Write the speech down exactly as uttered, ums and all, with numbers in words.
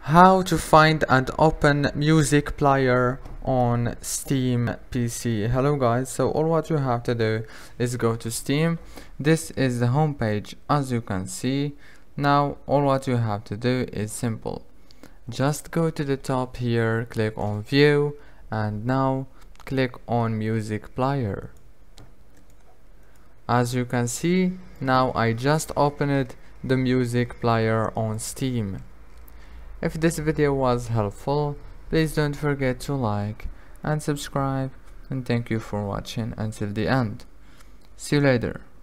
How to find and open music player on Steam P C. Hello guys, so all what you have to do is go to Steam. This is the home page, as you can see. Now all what you have to do is simple. Just go to the top here, click on view, and now click on music player. As you can see, now I just opened the music player on Steam. If this video was helpful, please don't forget to like and subscribe, and thank you for watching until the end. See you later.